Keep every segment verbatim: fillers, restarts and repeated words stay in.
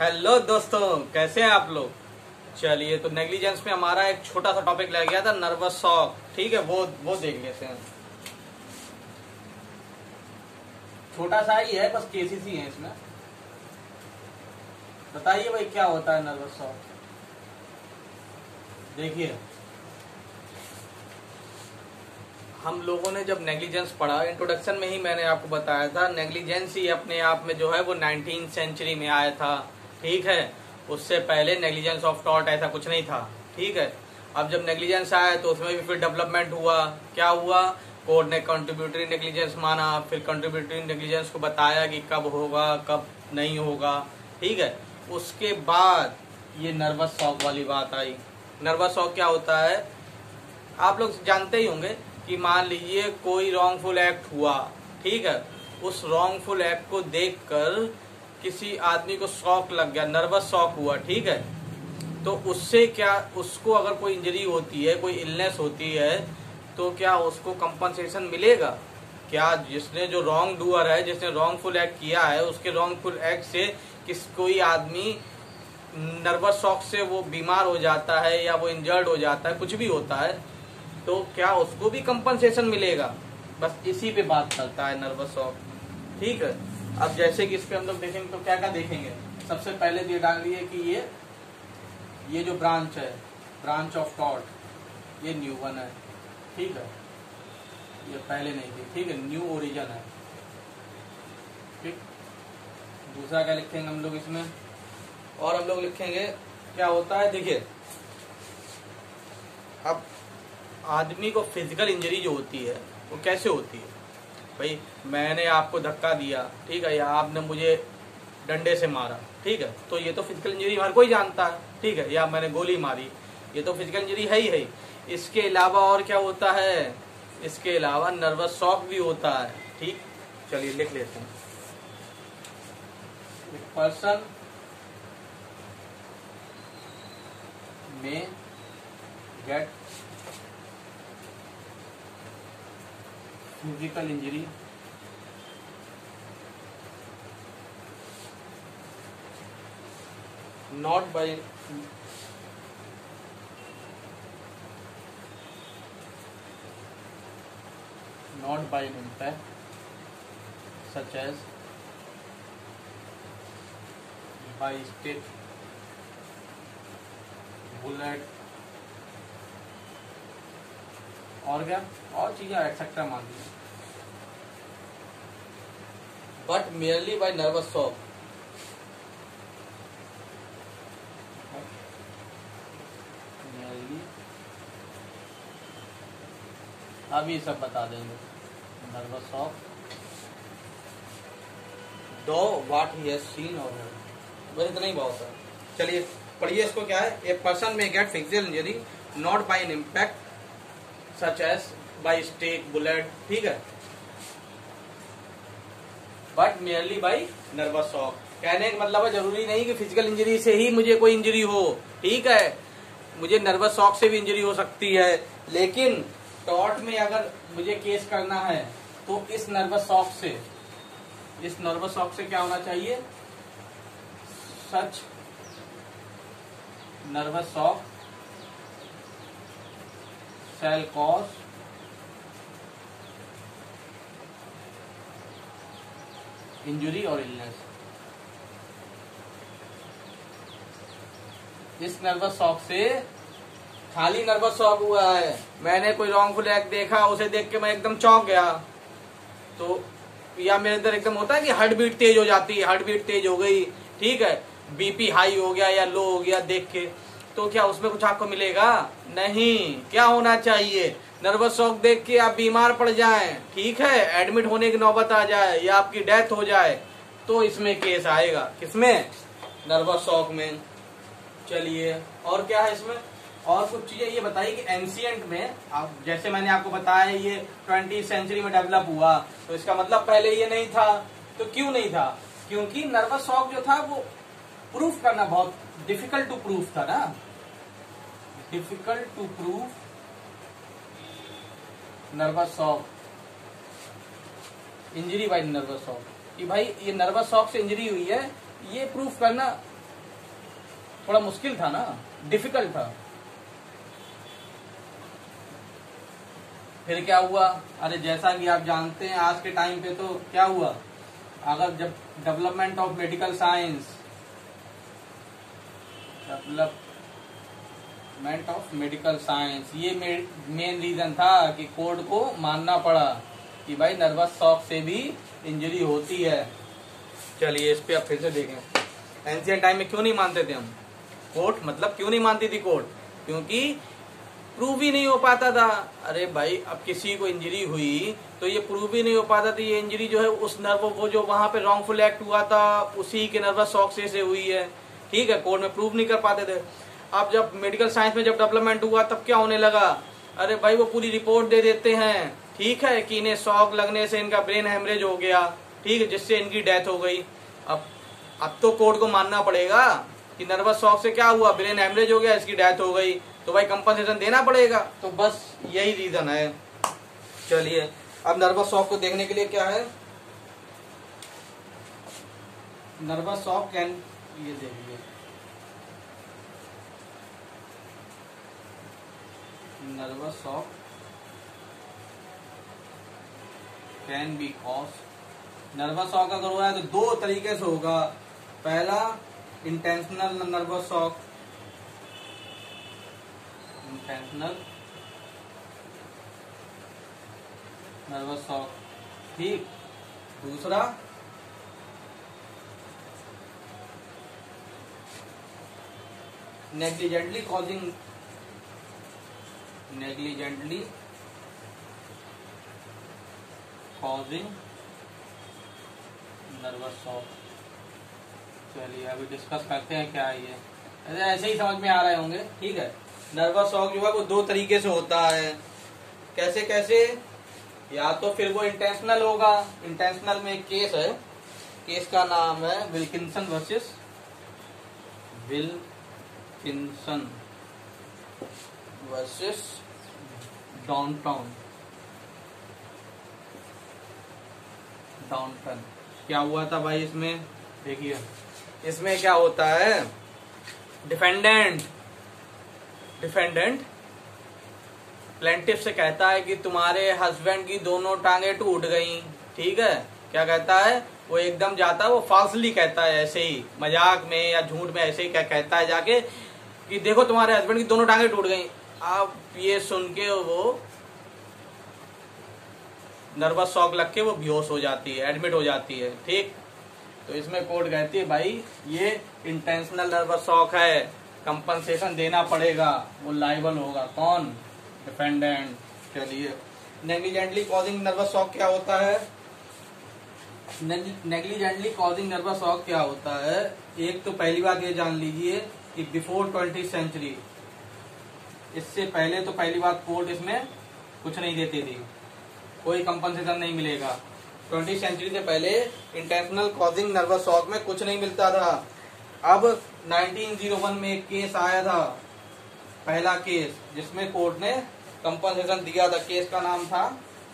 Hello दोस्तों, कैसे हैं आप लोग। चलिए, तो नेग्लिजेंस में हमारा एक छोटा सा टॉपिक लग गया था, नर्वस शॉक। ठीक है, वो वो देख लेते हैं। छोटा सा ही है, बस केसेस ही है इसमें। बताइए भाई, क्या होता है नर्वस शॉक। देखिए, हम लोगों ने जब नेग्लिजेंस पढ़ा, इंट्रोडक्शन में ही मैंने आपको बताया था, नेग्लिजेंस ही अपने आप में जो है वो नाइनटीन सेंचुरी में आया था। ठीक है, उससे पहले नेग्लिजेंस ऑफ टॉर्ट ऐसा कुछ नहीं था। ठीक है, अब जब नेग्लिजेंस आया तो उसमें भी फिर डेवलपमेंट हुआ। क्या हुआ, कोर्ट ने कंट्रीब्यूटरी नेग्लिजेंस माना, फिर कंट्रीब्यूटरी नेग्लिजेंस को बताया कि कब होगा कब नहीं होगा। ठीक है, उसके बाद ये नर्वस शॉक वाली बात आई। नर्वस शॉक क्या होता है, आप लोग जानते ही होंगे कि मान लीजिए कोई रॉन्गफुल एक्ट हुआ। ठीक है, उस रॉन्गफुल एक्ट को देखकर किसी आदमी को शॉक लग गया, नर्वस शॉक हुआ। ठीक है, तो उससे क्या, उसको अगर कोई इंजरी होती है, कोई इलनेस होती है, तो क्या उसको कंपनसेशन मिलेगा? क्या जिसने जो रॉन्ग डूअर है, जिसने रॉन्गफुल एक्ट किया है, उसके रॉन्गफुल एक्ट से किस कोई आदमी नर्वस शॉक से वो बीमार हो जाता है या वो इंजर्ड हो जाता है, कुछ भी होता है, तो क्या उसको भी कंपनसेशन मिलेगा? बस इसी पे बात करता है नर्वस शॉक। ठीक है, अब जैसे कि इस पे हम लोग देखेंगे तो क्या क्या देखेंगे। सबसे पहले ये डाल दिए कि ये ये जो ब्रांच है, ब्रांच ऑफ टॉर्ट, ये न्यू वन है। ठीक है, ये पहले नहीं थी। ठीक है, न्यू ओरिजिन है। ठीक, दूसरा क्या लिखेंगे हम लोग इसमें, और हम लोग लिखेंगे क्या होता है। देखिए, अब आदमी को फिजिकल इंजरी जो होती है वो कैसे होती है भाई। मैंने आपको धक्का दिया, ठीक है, या आपने मुझे डंडे से मारा, ठीक है, तो ये तो फिजिकल इंजरी हर कोई जानता है। ठीक है, या मैंने गोली मारी, ये तो फिजिकल इंजरी है ही है। इसके अलावा और क्या होता है, इसके अलावा नर्वस शॉक भी होता है। ठीक, चलिए लिख लेते हैं। Person may get physical injury not by not by an impact such as by stick, bullet, और क्या और चीजें एक्सेट्रा मान लीजिए, but merely by nervous shock. अब ये सब बता देंगे। नर्वस शॉक, दो व्हाट ही हैज सीन और बस इतना ही बहुत है। चलिए पढ़िए इसको। क्या है, a person may get physical injury not by an impact such as by stick, bullet, ठीक है, but merely by nervous shock. कहने का मतलब है जरूरी नहीं कि फिजिकल इंजरी से ही मुझे कोई इंजरी हो। ठीक है, मुझे नर्वस शॉक से भी इंजरी हो सकती है, लेकिन टॉर्ट में अगर मुझे केस करना है तो इस नर्वस शॉक से, इस नर्वस शॉक से क्या होना चाहिए, such nervous shock shall cause injury और इलनेस। इस नर्वस शॉक से, खाली नर्वस शॉक हुआ है, मैंने कोई रॉन्गफुल एक्ट देखा, उसे देख के मैं एकदम चौंक गया, तो या मेरे अंदर एकदम होता है कि हार्ट बीट तेज हो जाती है, हार्ट बीट तेज हो गई, ठीक है, बीपी हाई हो गया या लो हो गया देख के, तो क्या उसमें कुछ आपको मिलेगा? नहीं। क्या होना चाहिए, नर्वस शॉक देख के आप बीमार पड़ जाएं, ठीक है, एडमिट होने की नौबत आ जाए या आपकी डेथ हो जाए, तो इसमें केस आएगा। किसमें? नर्वस शॉक में। चलिए, और क्या है इसमें, और कुछ चीजें ये बताइए कि एंशिएंट में, आप जैसे मैंने आपको बताया ये ट्वेंटी सेंचुरी में डेवलप हुआ, तो इसका मतलब पहले ये नहीं था। तो क्यों नहीं था? क्योंकि नर्वस शॉक जो था वो प्रूफ करना बहुत डिफिकल्ट टू प्रूफ था ना, difficult to proof nervous shock, injury by nervous shock, कि भाई ये नर्वस शॉक से इंजरी हुई है, ये प्रूफ करना थोड़ा मुश्किल था ना, डिफिकल्ट था। फिर क्या हुआ, अरे जैसा कि आप जानते हैं आज के टाइम पे तो क्या हुआ, अगर जब development of medical science, development of medical science, ये मेन रीजन था कि कोड को मानना पड़ा कि भाई नर्वस शॉक से भी इंजरी होती है। चलिए इस पे अब फिर से देखें, एंशिएंट टाइम में क्यों नहीं मानते थे हम कोर्ट, मतलब क्यों नहीं मानती थी कोर्ट, क्योंकि प्रूव ही नहीं हो पाता था। अरे भाई अब किसी को इंजरी हुई तो ये प्रूव ही नहीं हो पाता था ये इंजरी जो है उस नर्व वो जो वहां पे रॉन्गफुल एक्ट हुआ था उसी के नर्वस शॉक से, से हुई है, ठीक है, कोर्ट में प्रूव नहीं कर पाते थे। अब जब मेडिकल साइंस में जब डेवलपमेंट हुआ तब क्या होने लगा, अरे भाई वो पूरी रिपोर्ट दे देते हैं, ठीक है, कि इन्हें शॉक लगने से इनका ब्रेन हेमरेज हो गया, ठीक है, जिससे इनकी डेथ हो गई। अब अब तो कोर्ट को मानना पड़ेगा कि नर्वस शॉक से क्या हुआ, ब्रेन हेमरेज हो गया, इसकी डेथ हो गई, तो भाई कंपनसेशन देना पड़ेगा। तो बस यही रीजन है। चलिए अब नर्वस शॉक को देखने के लिए क्या है, नर्वस शॉक कैन, ये देखिए nervous shock can be cause, nervous shock अगर हो रहा है तो दो तरीके से होगा। पहला intentional nervous shock, intentional nervous shock, ठीक। दूसरा negligently causing, negligently causing nervous shock. चलिए अभी डिस्कस करते हैं क्या है ये, ऐसे ऐसे ही समझ में आ रहे होंगे, ठीक है। नर्वस शॉक जो है वो दो तरीके से होता है, कैसे कैसे, या तो फिर वो इंटेंशनल होगा, इंटेंशनल में एक केस है, केस का नाम है Wilkinson versus Wilkinson versus Downtown, Downton. क्या हुआ था भाई इसमें, देखिए इसमें क्या होता है, डिफेंडेंट डिफेंडेंट प्लेंटिफ से कहता है कि तुम्हारे हस्बैंड की दोनों टांगे टूट गई, ठीक है, क्या कहता है वो, एकदम जाता है वो फाल्सली कहता है, ऐसे ही मजाक में या झूठ में ऐसे ही क्या कहता है जाके कि देखो तुम्हारे हस्बैंड की दोनों टांगे टूट गई। अब ये सुन के वो नर्वस शॉक लग के वो बेहोश हो जाती है, एडमिट हो जाती है, ठीक। तो इसमें कोर्ट कहती है भाई ये इंटेंशनल नर्वस शॉक है, कंपनसेशन देना पड़ेगा, वो लायबल होगा, कौन, डिफेंडेंट। चलिए नेग्लिजेंटली कॉजिंग नर्वस शॉक क्या होता है, नेग्लिजेंटली कॉजिंग नर्वस शॉक क्या होता है, एक तो पहली बात ये जान लीजिए कि बिफोर ट्वेंटी सेंचुरी, इससे पहले तो पहली बात कोर्ट इसमें कुछ नहीं देती थी, कोई कंपनसेशन नहीं मिलेगा। ट्वेंटी सेंचुरी से पहले इंटेंशनल कॉजिंग नर्वस शॉक में कुछ नहीं मिलता था। अब नाइनटीन ओ वन में एक केस आया था, पहला केस, जिसमें कोर्ट ने कंपनसेशन दिया था, केस का नाम था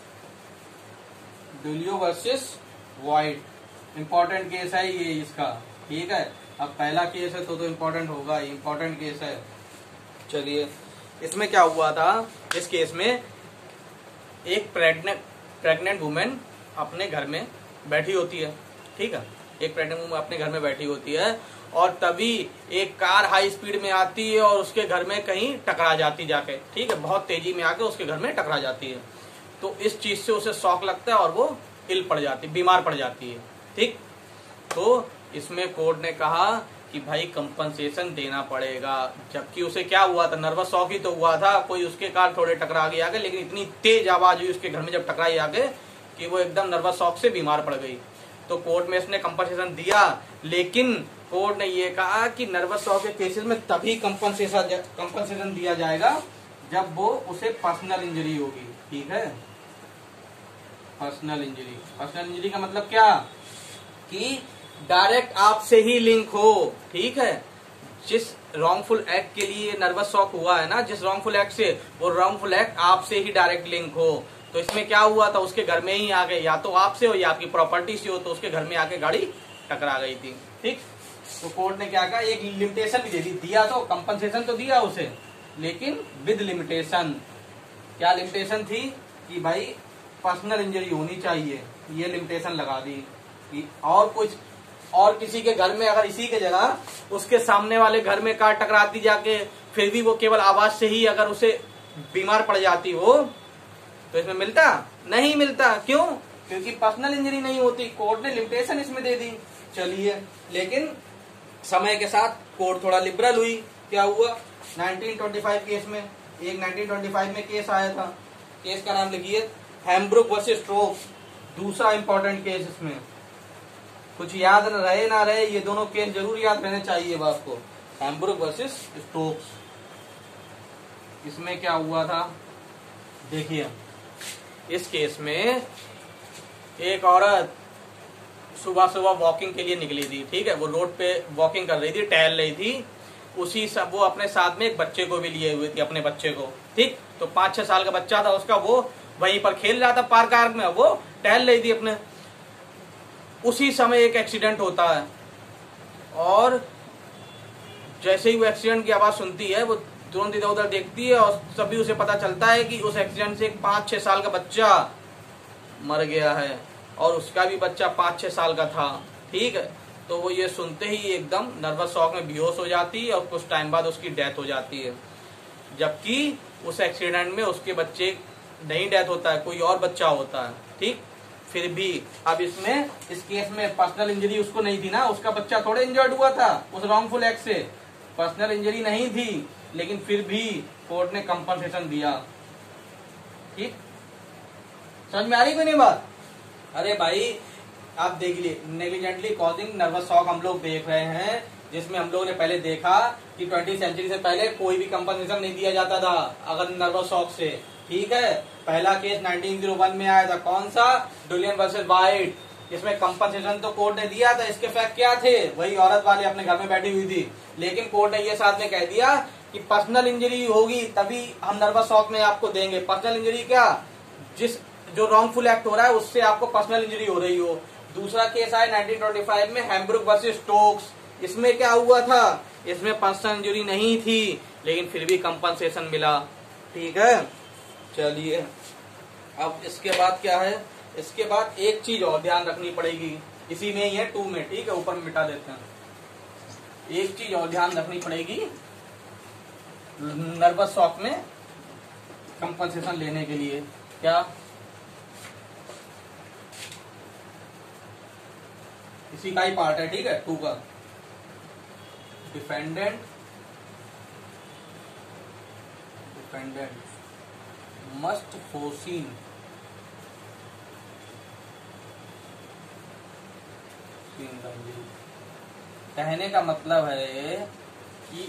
Dulieu versus White. Important case है ये इसका, ठीक है। अब पहला केस है तो तो इम्पोर्टेंट होगा, इम्पोर्टेंट केस है। चलिए इसमें क्या हुआ था, इस केस में एक प्रेग्नेंट प्रेग्नेंट वुमेन अपने घर में बैठी होती है, ठीक है, एक प्रेग्नेंट वुमेन अपने घर में बैठी होती है और तभी एक कार हाई स्पीड में आती है और उसके घर में कहीं टकरा जाती जाके, ठीक है, बहुत तेजी में आके उसके घर में टकरा जाती है। तो इस चीज से उसे शॉक लगता है और वो इल पड़ जाती, बीमार पड़ जाती है, ठीक। तो इसमें कोर्ट ने कहा कि भाई कंपनसेशन देना पड़ेगा, जबकि उसे क्या हुआ था, नर्वस शॉक ही तो हुआ था, कोई उसके कार थोड़े टकरा गया आगे, लेकिन इतनी तेज आवाज हुई उसके घर में जब टकराई आगे कि वो एकदम नर्वस शॉक से बीमार पड़ गई। तो कोर्ट में इसने कंपनसेशन दिया, लेकिन कोर्ट ने ये कहा कि नर्वस शॉक के केसेस में तभी कंपनसेशन कंपनसेशन दिया जाएगा जब वो उसे पर्सनल इंजरी होगी, ठीक है। पर्सनल इंजरी, पर्सनल इंजरी का मतलब क्या कि डायरेक्ट आपसे ही लिंक हो, ठीक है। जिस रॉन्गफुल एक्ट के लिए नर्वस शॉक हुआ है ना, जिस रॉन्गफुल एक्ट से, वो रॉन्गफुल एक्ट आपसे ही डायरेक्ट लिंक हो। तो इसमें क्या हुआ था, उसके घर में ही आ गए, या तो आपसे हो या आपकी प्रॉपर्टी से हो, तो उसके घर में आके गाड़ी टकरा गई थी, ठीक। तो कोर्ट ने क्या कहा, एक लिमिटेशन भी दे दी, दिया तो कंपनसेशन तो दिया उसे, लेकिन विद लिमिटेशन। क्या लिमिटेशन थी कि भाई पर्सनल इंजरी होनी चाहिए, ये लिमिटेशन लगा दी कि और कुछ और किसी के घर में अगर इसी के जगह उसके सामने वाले घर में कार टकराती जाके, फिर भी वो केवल आवाज से ही अगर उसे बीमार पड़ जाती हो, तो इसमें मिलता नहीं मिलता। क्यों? क्योंकि पर्सनल इंजरी नहीं होती। कोर्ट ने लिमिटेशन इसमें दे दी। चलिए, लेकिन समय के साथ कोर्ट थोड़ा लिबरल हुई। क्या हुआ, नाइनटीन ट्वेंटी फाइव केस में, एक नाइनटीन ट्वेंटी फाइव में केस आया था, केस का नाम लिखिए हैम्ब्रुक वर्सेस स्टोक्स। दूसरा इंपॉर्टेंट केस, इसमें कुछ याद न रहे ना रहे, ये दोनों केस जरूर याद रहने चाहिए आपको। हैम्ब्रुक वर्सेस स्टोक्स, इसमें क्या हुआ था देखिए। इस केस में एक औरत सुबह सुबह वॉकिंग के लिए निकली थी, ठीक है, वो रोड पे वॉकिंग कर रही थी, टहल रही थी। उसी सब वो अपने साथ में एक बच्चे को भी लिए हुए थी, अपने बच्चे को, ठीक। तो पांच छह साल का बच्चा था उसका, वो वहीं पर खेल रहा था पार्क आर्क में, वो टहल रही थी अपने। उसी समय एक एक्सीडेंट होता है और जैसे ही वो एक्सीडेंट की आवाज सुनती है, वो तुरंत इधर उधर देखती है और तभी उसे पता चलता है कि उस एक्सीडेंट से एक पांच छह साल का बच्चा मर गया है और उसका भी बच्चा पांच छह साल का था, ठीक है। तो वो ये सुनते ही एकदम नर्वस शॉक में बेहोश हो जाती है और कुछ टाइम बाद उसकी डेथ हो जाती है। जबकि उस एक्सीडेंट में उसके बच्चे नहीं डेथ होता है, कोई और बच्चा होता है, ठीक। फिर भी अब इसमें इस केस में पर्सनल इंजरी उसको नहीं थी ना, उसका बच्चा थोड़े इंजर्ड हुआ था उस रॉन्गफुल एक्ट से, पर्सनल इंजरी नहीं थी, लेकिन फिर भी कोर्ट ने कंपनसेशन दिया, ठीक। समझ में आ रही कोई नहीं बात? अरे भाई आप देख लिए, नेग्लिजेंटली कॉजिंग नर्वस शॉक हम लोग देख रहे हैं, जिसमें हम लोगों ने पहले देखा कि ट्वेंटी सेंचुरी से पहले कोई भी कंपनसेशन नहीं दिया जाता था अगर नर्वस शॉक से, ठीक है। पहला केस नाइनटीन ओ वन में आया था, कौन सा, डुलियन वर्सेस वाइट। इसमें कंपनसेशन तो कोर्ट ने दिया था, इसके फैक्ट क्या थे, वही औरत वाली अपने घर में बैठी हुई थी, लेकिन कोर्ट ने ये साथ में कह दिया कि पर्सनल इंजरी होगी तभी हम नर्वस शॉक में आपको देंगे। पर्सनल इंजरी क्या, जिस जो रॉन्गफुल एक्ट हो रहा है उससे आपको पर्सनल इंजरी हो रही हो। दूसरा केस आया नाइनटीन ट्वेंटी फाइव में, हैम्ब्रुक वर्सेस स्टोक्स। इसमें क्या हुआ था, इसमें पर्सनल इंजरी नहीं थी लेकिन फिर भी कंपनसेशन मिला, ठीक है। चलिए, अब इसके बाद क्या है, इसके बाद एक चीज और ध्यान रखनी पड़ेगी, इसी में ही है टू में, ठीक है, ऊपर में मिटा देते हैं। एक चीज और ध्यान रखनी पड़ेगी नर्वस शॉक में कंपनसेशन लेने के लिए, क्या, इसी का ही पार्ट है, ठीक है, टू का। डिफेंडेंट डिफेंडेंट मस्ट फोर्सीन कहने का मतलब है कि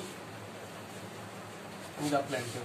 टू द प्लेंटिफ,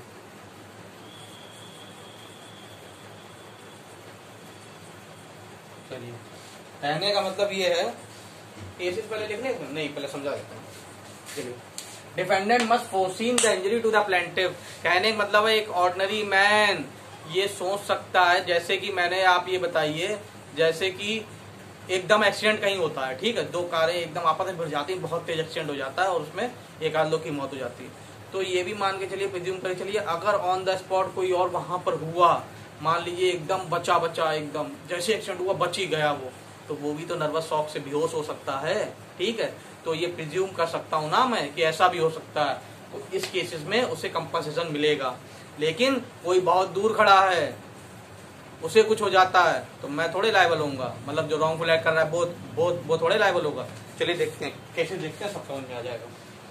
चलिए, कहने का मतलब ये है, केसेस पहले लिखने नहीं, पहले समझा देते हैं। चलिए, defendant must foresee the injury to the plaintiff. कहने का मतलब है एक ऑर्डिनरी मैन ये सोच सकता है, जैसे कि मैंने, आप ये बताइए, जैसे कि एकदम एक्सीडेंट कहीं होता है, ठीक है, दो कारें एकदम आपस में भिड़ जाती हैं, बहुत तेज एक्सीडेंट हो जाता है और उसमें एक आध लोग की मौत हो जाती है। तो ये भी मान के चलिए, प्रिज्यूम कर चलिए, अगर ऑन द स्पॉट कोई और वहां पर हुआ, मान लीजिए एकदम बचा बचा एकदम जैसे एक्सीडेंट हुआ बच ही गया वो, तो वो भी तो नर्वस शॉक से बेहोश हो सकता है, ठीक है। तो ये प्रिज्यूम कर सकता हूं ना मैं कि ऐसा भी हो सकता है, तो इस केसेस में उसे कंपनसेशन मिलेगा। लेकिन कोई बहुत दूर खड़ा है, उसे कुछ हो जाता है, तो मैं थोड़े लायबल होऊंगा, मतलब जो रॉन्गफुल एक्ट कर रहा है वो वो वो थोड़े लायबल होगा। चलिए देखते हैं, केसेस देखते हैं, सब समझ में आ जाएगा।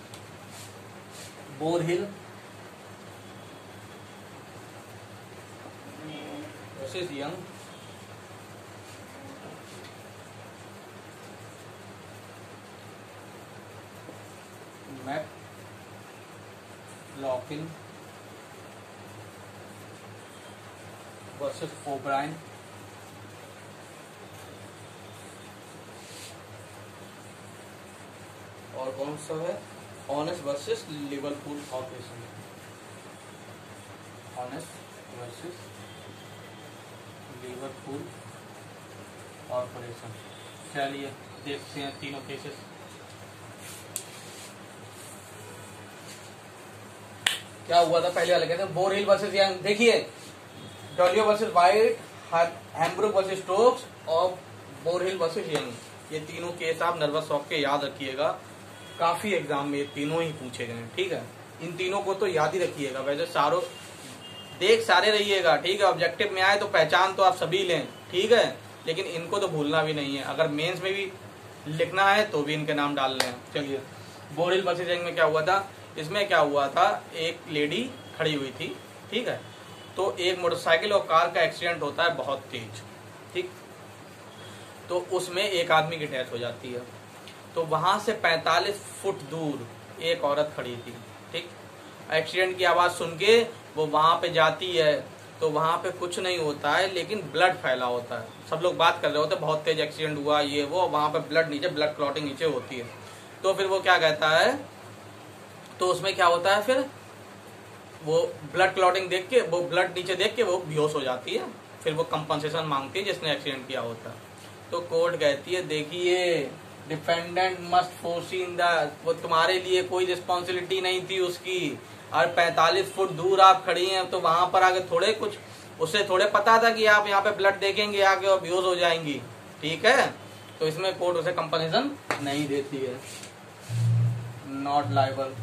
Bourhill versus Young, McLoughlin versus O'Brian, और कौन सा है, Owens versus Liverpool Corporation, Owens versus Liverpool Corporation. चलिए देखते हैं तीनों केसेस। क्या हुआ था पहले वाले कहते हैं बोरहिल वर्सेस यंग। देखिए Dulieu versus White, Hambrook versus Stokes और बोरहिल वर्सेस यंग, ये तीनों केस आप नर्वस शॉक के याद रखिएगा। काफी एग्जाम में ये तीनों ही पूछे गए हैं, ठीक है। इन तीनों को तो याद ही रखिएगा। वैसे सारों देख सारे रहिएगा, ठीक है। ऑब्जेक्टिव में आए तो पहचान तो आप सभी लें, ठीक है, लेकिन इनको तो भूलना भी नहीं है। अगर मेंस में भी लिखना है तो भी इनके नाम डाल लें। चलिए बोरहिल वर्सेस यंग में क्या हुआ था, इसमें क्या हुआ था, एक लेडी खड़ी हुई थी, ठीक है, तो एक मोटरसाइकिल और कार का एक्सीडेंट होता है बहुत तेज, ठीक, तो उसमें एक आदमी की डेथ हो जाती है। तो वहां से पैंतालीस फुट दूर एक औरत खड़ी थी, ठीक। एक्सीडेंट की आवाज सुन के वो वहां पे जाती है, तो वहां पे कुछ नहीं होता है, लेकिन ब्लड फैला होता है। सब लोग बात कर रहे होते हैं बहुत तेज एक्सीडेंट हुआ ये वो, वहां पे ब्लड नीचे, ब्लड क्लॉटिंग नीचे होती है। तो फिर वो क्या कहता है, तो उसमें क्या होता है, फिर वो ब्लड क्लॉटिंग देख के, वो ब्लड नीचे देख के वो बेहोश हो जाती है। फिर वो कंपनसेशन मांगती है जिसने एक्सीडेंट किया होता है। तो कोर्ट कहती है देखिए डिफेंडेंट मस्ट फोर्सीन द, वो तुम्हारे लिए कोई रिस्पॉन्सिबिलिटी नहीं थी उसकी, और पैंतालीस फुट दूर आप खड़ी हैं, तो वहां पर आगे थोड़े कुछ, उसे थोड़े पता था कि आप यहाँ पे ब्लड देखेंगे आगे और बेहोश हो जाएंगी, ठीक है। तो इसमें कोर्ट उसे कंपनसेशन नहीं देती है, नॉट लायबल,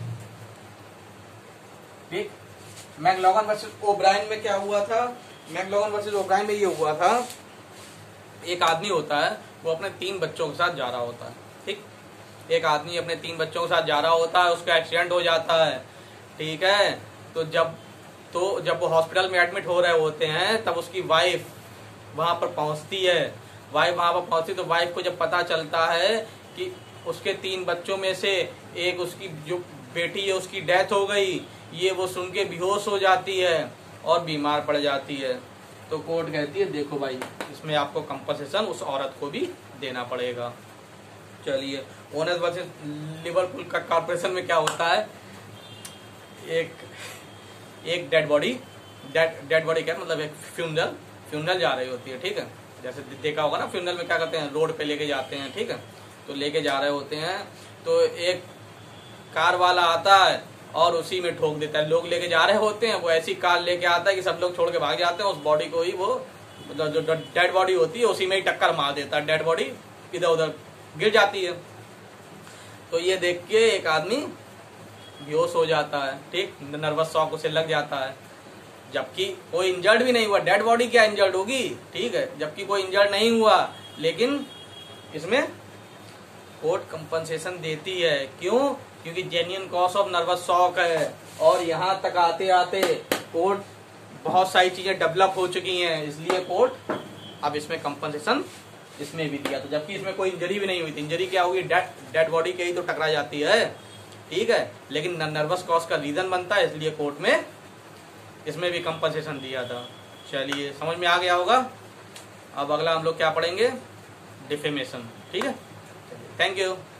ठीक। मैकलॉगन वर्सेस ओब्रायन में क्या हुआ था, मैकलॉगन वर्सेस ओब्रायन में ये हुआ था, एक आदमी होता है वो अपने तीन बच्चों के साथ जा रहा होता है, ठीक। एक आदमी अपने तीन बच्चों के साथ जा रहा होता है, उसका एक्सीडेंट हो जाता है, ठीक है। तो जब तो जब वो हॉस्पिटल में एडमिट हो रहे होते हैं तब उसकी वाइफ वहां पर पहुंचती है। वाइफ वहां पर पहुंचती तो वाइफ को जब पता चलता है कि उसके तीन बच्चों में से एक, उसकी जो बेटी है उसकी डेथ हो गई, ये वो सुन के बेहोश हो जाती है और बीमार पड़ जाती है। तो कोर्ट कहती है देखो भाई इसमें आपको कंपनसेशन उस औरत को भी देना पड़ेगा। चलिए ओनेस वर्सेस लिवरपूल का कॉर्पोरेशन में क्या होता है, एक एक dead body, dead dead body क्या मतलब एक फ्यूनरल फ्यूनरल जा रही होती है, ठीक है। जैसे देखा होगा ना फ्यूनरल में क्या करते हैं, रोड पे लेके जाते हैं, ठीक है। तो लेके जा रहे होते हैं तो एक कार वाला आता है और उसी में ठोक देता है। लोग लेके जा रहे होते हैं, वो ऐसी कार लेके आता है कि सब लोग छोड़ के भाग जाते हैं, उस बॉडी को ही वो मतलब जो डेड बॉडी होती है उसी में ही टक्कर मार देता है, डेड बॉडी इधर उधर गिर जाती है। तो ये देख के एक आदमी बेहोश हो जाता है, ठीक, नर्वस शॉक उसे लग जाता है, जबकि कोई इंजर्ड भी नहीं हुआ। डेड बॉडी क्या इंजर्ड होगी, ठीक है, जबकि कोई इंजर्ड नहीं हुआ, लेकिन इसमें कोर्ट कंपनसेशन देती है। क्यों, क्योंकि genuine cause of nervous shock है, और यहाँ तक आते आते कोर्ट बहुत सारी चीजें डेवलप हो चुकी हैं, इसलिए कोर्ट अब इसमें कंपनसेशन इसमें भी दिया। तो जबकि इसमें कोई इंजरी भी नहीं हुई थी, इंजरी क्या होगी, डेड बॉडी के ही तो टकरा जाती है, ठीक है, लेकिन नर्वस कॉज का रीजन बनता है, इसलिए कोर्ट में इसमें भी कंपनसेशन दिया था। चलिए समझ में आ गया होगा। अब अगला हम लोग क्या पढ़ेंगे, डिफेमेशन, ठीक है। Thank you.